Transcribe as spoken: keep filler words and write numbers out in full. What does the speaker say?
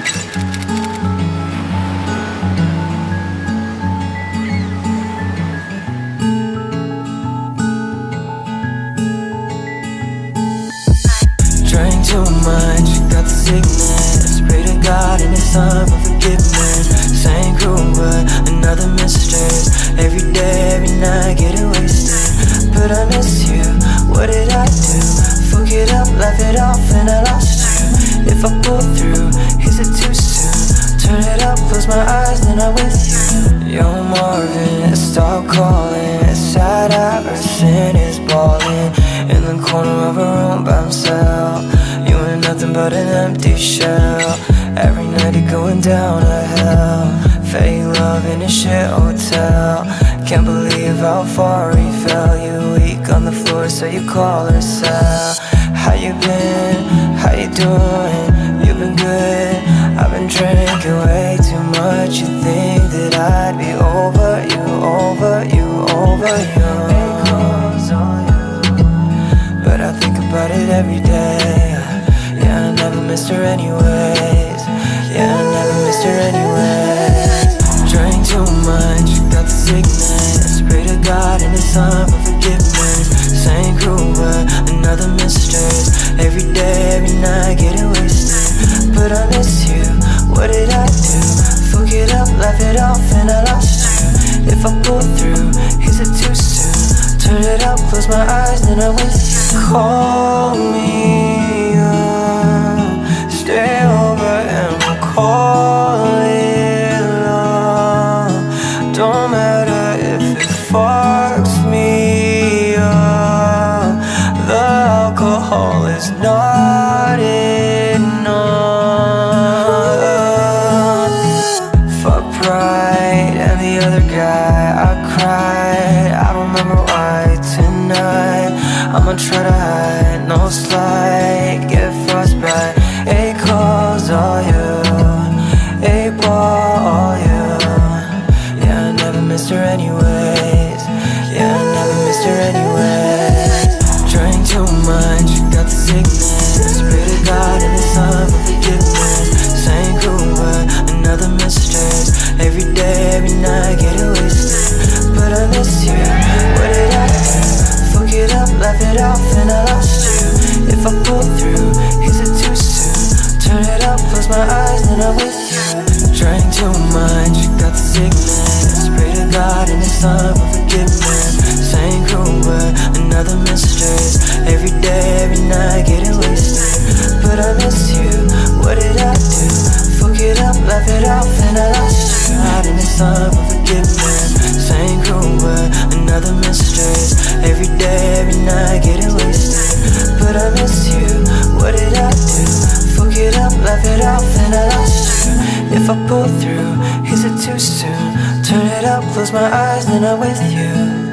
Drank too much, got the sickness. Pray to God and it's time for forgiveness. Same crew but another mistress. Every day, every night, getting wasted. But I miss you, what did I do? Fuck it up, laugh it off and I lost you. If I pull through, is it too soon? Turn it up, close my eyes, then I'm with you. Yo Marvin, stop calling. Sad Iverson is balling in the corner of a room by himself. You ain't nothing but an empty shell. Every night you're going down to hell. Fake love in a shit hotel. Can't believe how far he fell. You weak on the floor, so you call her Sal. How you been? How you doing? You been good? I've been drinking way too much. You think that I'd be over you, over you, over you? But I think about it every day. Yeah, I never missed her anyways. Yeah, I never missed her anyways. Drank too much, got the sickness. Pray to God and it's time for forgiveness. Same crew but another mistress. Every day, every night, getting wasted. But I miss you, what did I do? Fuck it up, laugh it off and I lost you. If I pull through, is it too soon? Turn it up, close my eyes, then I'm with you. Call me up, stay over and we'll call it love. Don't matter if it fucks me up. The alcohol is not enough. Fuck pride and the other guy. I cried, I don't remember why tonight. I'ma try to hide, no slide, get frostbite. Eight calls, all you, eight ball, all you. Yeah, I never missed her anyways. Yeah, I never missed her anyways. Drank too much, got the sickness. Pray to God and it's time for forgiveness. Same crew but another mistress. Every day, every night, getting wasted. But I miss you, what did I do? Fuck it up, laugh it off and I lost you. If I pull through, is it too soon? Turn it up, close my eyes, then I'm with you. Drank too much, got the sickness. Pray to God and it's time for forgiveness. Same crew but another mistress. Every day, every night, getting wasted. But I miss you, what did I do? Fuck it up, laugh it off and I lost you. And it's time for forgiveness. Same crew but another mistress. Every day, every night, getting wasted. But I miss you, what did I do? Fuck it up, laugh it off and I lost you. If I pull through, is it too soon? Turn it up, close my eyes, then I'm with you.